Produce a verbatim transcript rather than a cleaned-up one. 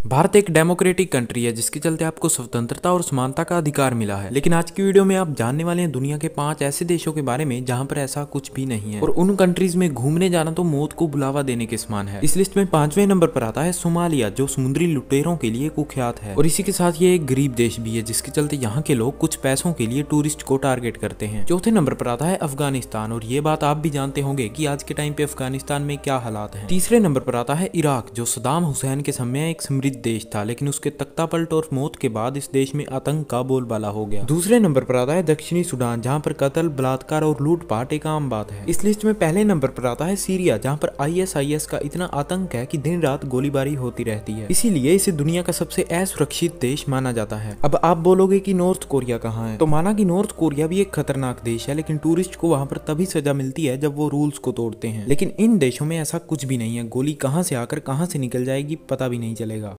भारत एक democratic country है जिसके चलते आपको स्वतंत्रता और समानता का अधिकार मिला है। लेकिन आज की वीडियो में आप जानने वाले हैं दुनिया के पांच ऐसे देशों के बारे में जहां पर ऐसा कुछ भी नहीं है और उन कंट्रीज में घूमने जाना तो मौत को बुलावा देने के समान है। इस लिस्ट में पांचवें नंबर पर आता है सोमालिया, जो समुद्री लुटेरों के लिए कुख्यात है और इसी के साथ ये एक गरीब देश भी है जिसके चलते यहाँ के लोग कुछ पैसों के लिए टूरिस्ट को टारगेट करते हैं। चौथे नंबर पर आता है अफगानिस्तान और ये बात आप भी जानते होंगे कि आज के टाइम पे अफगानिस्तान में क्या हालात हैं। तीसरे नंबर पर आता है इराक, जो सदाम हुसैन के समय एक समृद्ध देश था, लेकिन उसके तख्तापलट और मौत के बाद इस देश में आतंक का बोलबाला हो गया। दूसरे नंबर पर आता है दक्षिणी सूडान, जहां पर कत्ल, बलात्कार और लूटपाट एक आम बात है। इस लिस्ट में पहले नंबर पर आता है सीरिया, जहां पर आई एस आई एस का इतना आतंक है कि दिन रात गोलीबारी होती रहती है, इसीलिए इसे दुनिया का सबसे असुरक्षित देश माना जाता है। अब आप बोलोगे कि नॉर्थ कोरिया कहाँ है, तो माना कि नॉर्थ कोरिया भी एक खतरनाक देश है, लेकिन टूरिस्ट को वहां पर तभी सजा मिलती है जब वो रूल्स को तोड़ते हैं। लेकिन इन देशों में ऐसा कुछ भी नहीं है, गोली कहाँ से आकर कहाँ से निकल जाएगी पता भी नहीं चलेगा।